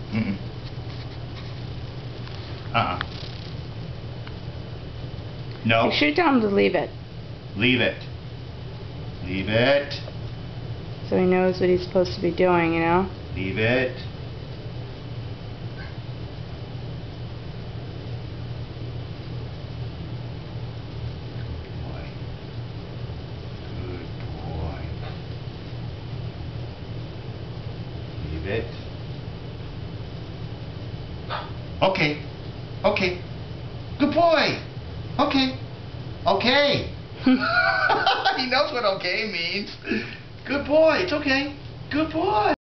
Mm-mm. No. You should tell him to leave it. Leave it. Leave it. So he knows what he's supposed to be doing, you know? Leave it. Good boy. Leave it. Okay. Okay. Good boy. Okay. Okay. He knows what okay means. Good boy. It's okay. Good boy.